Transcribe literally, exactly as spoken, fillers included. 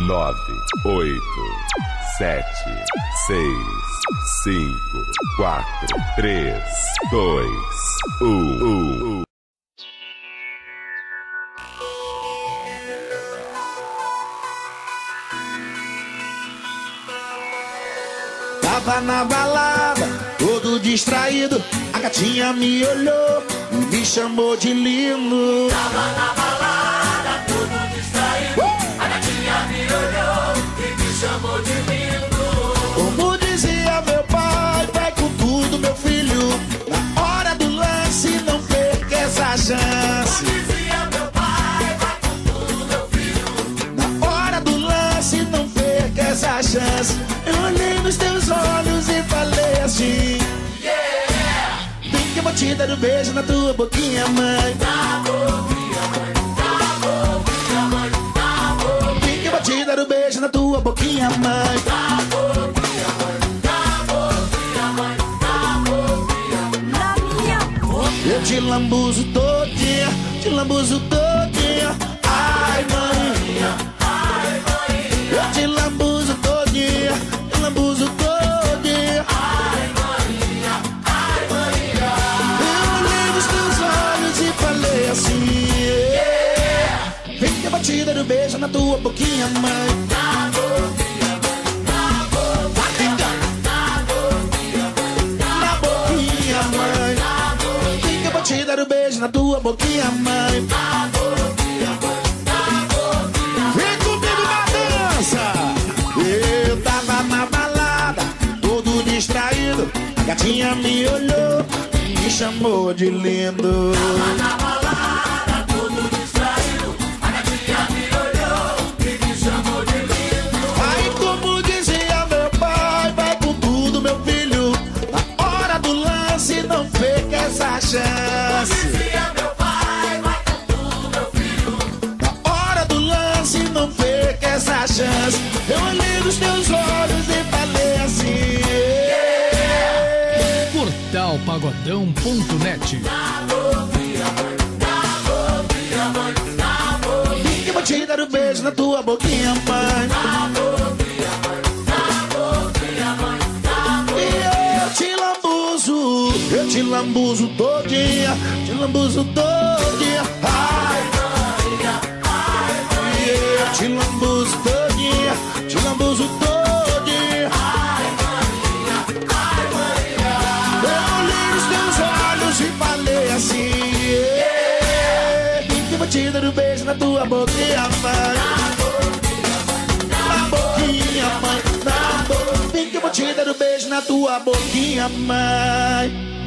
nove, oito, sete, seis, cinco, quatro, três, dois, um. Tava na balada, todo distraído, a gatinha me olhou e me chamou de lindo. Tava na balada, todo distraído, uh! a gatinha me olhou e me chamou de lindo. Como dizia meu pai, vai com tudo, meu filho, na hora do lance não perca essa chance. Como dizia meu pai, vai com tudo, meu filho, na hora do lance não perca essa chance. Eu olhei nos teus olhos e falei assim, yeah! Vem que eu vou te dar um beijo na tua boquinha, mãe. Na boquinha, mãe, na boquinha, mãe, na boquinha. Vem que eu vou te dar um beijo na tua boquinha, mãe. Na boquinha, mãe, na boquinha, mãe, na boquinha. Na minha boca. Eu te lambuzo todinha, te lambuzo todinha. Ai, mãe, Ai, mãe, eu te lambuzo todinha, te lambuzo todinha. ai, Maria, ai, Maria. Eu olhei nos teus olhos e falei assim, yeah. Vem que eu vou te dar um beijo na tua boquinha, mãe. Na boquinha, mãe, na boquinha, na boquinha, Na boquinha, mãe. na boquinha, Vem que eu vou te dar um beijo na tua boquinha, mãe. na boquinha, mãe, na boquinha. Vem comigo na dança. Eu tava na balada, todo distraído, a gatinha me olhou e me chamou de lindo. Na balada, todo distraído, a gatinha me olhou e me chamou de lindo. Aí como dizia meu pai, vai com tudo, meu filho, na hora do lance não perca essa chance. Dizia meu pai, vai com tudo, meu filho. Na hora do lance não perca essa chance. Eu olhei nos teus olhos e falei assim, yeah. Portal Pagodão ponto net. Na boquinha, mãe, na boquinha, mãe, na boquinha. Vem que eu vou te dar um beijo na tua boquinha, mãe. Na boquinha, mãe, na boquinha, mãe, na boquinha. E eu te lambuzo, eu te lambuzo todinha, te lambuzo todinha. Ai, Maria, ai, e eu te lambuzo todinha, te lambuzo todinha. ai, Maria, ai, Maria. Eu olhei nos teus olhos e falei assim, yeah. Vem que eu vou te dar um beijo na tua boquinha, mãe. Na boquinha, mãe, na boquinha. Vem que eu vou te dar um beijo na tua boquinha, mãe.